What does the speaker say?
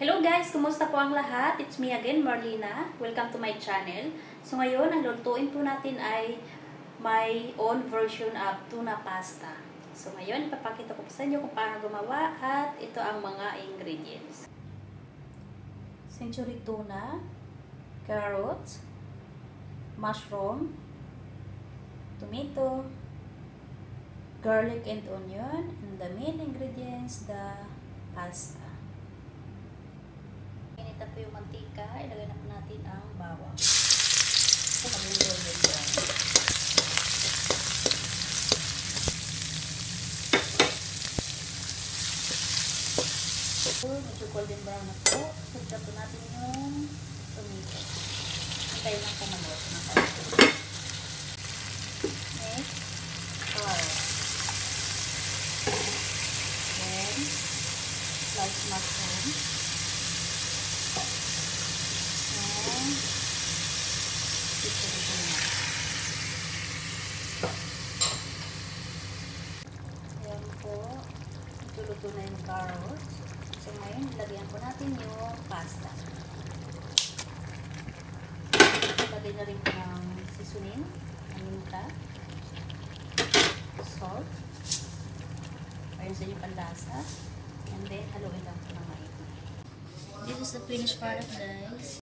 Hello guys! Kumusta po ang lahat? It's me again, Marlena. Welcome to my channel. So ngayon, ang lutuin po natin ay my own version of tuna pasta. So ngayon, ipapakita ko po sa inyo kung paano gumawa at ito ang mga ingredients. Century tuna, carrots, mushroom, tomato, garlic and onion, and the main ingredients, the pasta. Inita po yung mantika, ilagay na po natin ang bawang. So, mag-golden brown. So, medyo golden brown na po. Sugda po natin yung tomato. Hintayin lang po mag-work na tayo. Next, carrot. Then, sliced mushroom. Ayan po, ituluto na yung carrots. So ngayon, ilagyan po natin yung pasta. Ilagay na rin po ng seasoning, paminta, salt, ayun sa inyong panlasa, and then haluin lang po ng maigi. This is the finished product, guys.